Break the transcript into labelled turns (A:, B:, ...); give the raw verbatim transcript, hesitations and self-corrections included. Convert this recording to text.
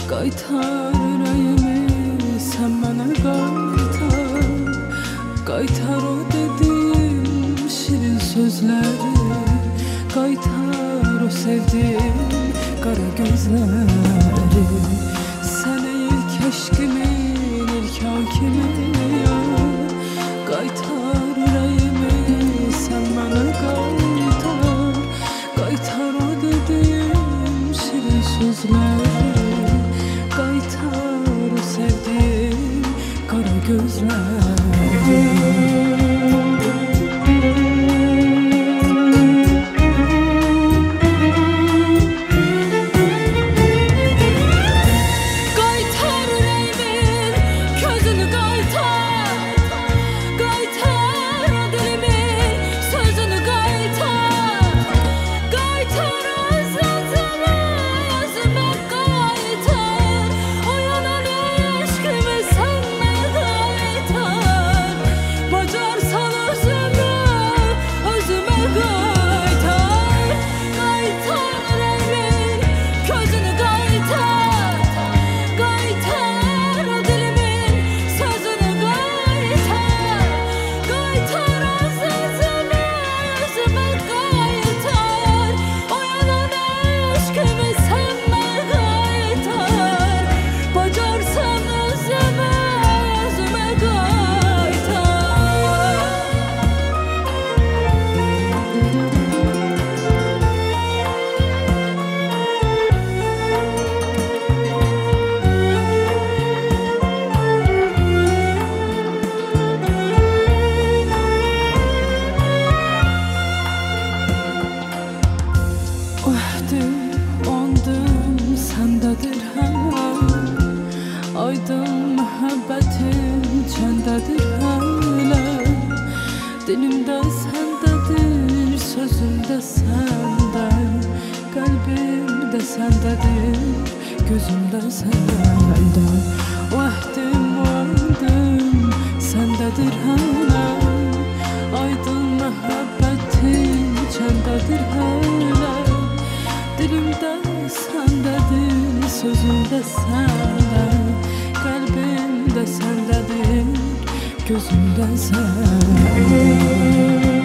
A: Qaytar ürəyimi sən mənə qaytar. Qaytar o dedim şirin sözləri. Qaytar o sevdim qara gözləri. Sən ilk eşqimin ilk hakimi ya. Qaytar ürəyimi sən mənə qaytar. Qaytar o dedim şirin sözləri. Qaytar o sevdim qara gözləri. Səndadır hələ, aydın məhəbbətim çəndədir hələ. Dilimdə səndədir, sözümdə səndə, qəlbimdə səndədir, gözümdə səndə. Vəhdim, vəhdim səndədir hələ, aydın məhəbbətim çəndədir hələ. Dilimdə səndədir, sözümdə səndə, qəlbimdə səndədir, gözümdə səndə.